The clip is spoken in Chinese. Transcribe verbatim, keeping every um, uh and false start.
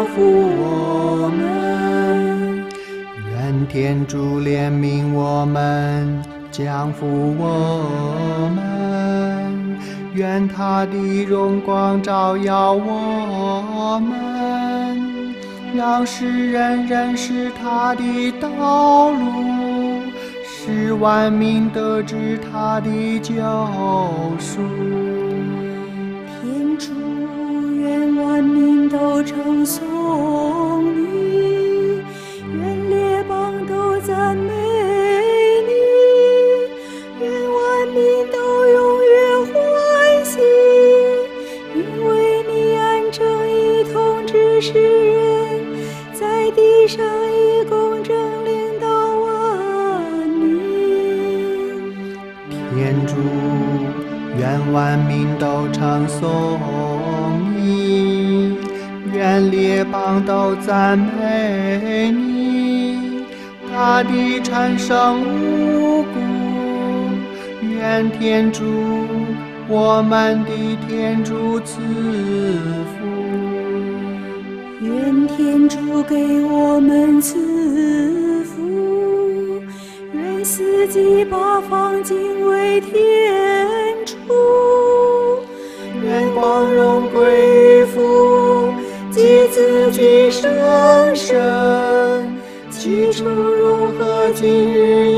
福我们。 愿天主怜悯我们，降福我们。愿他的荣光照耀我们，让世人认识他的道路，使万民得知他的救赎。 天主，愿万民都称颂你，愿列邦都赞美你，愿万民都永远欢喜，因为你按正义统治世人，在地上以公正领导万民。 天主，愿万民都称颂你，愿列邦都赞美你，大地产生五谷。愿天主，我们的天主赐福。 愿天主给我们赐福，愿四季八方敬畏天主， 愿光荣归父及子及圣神，起初如何今日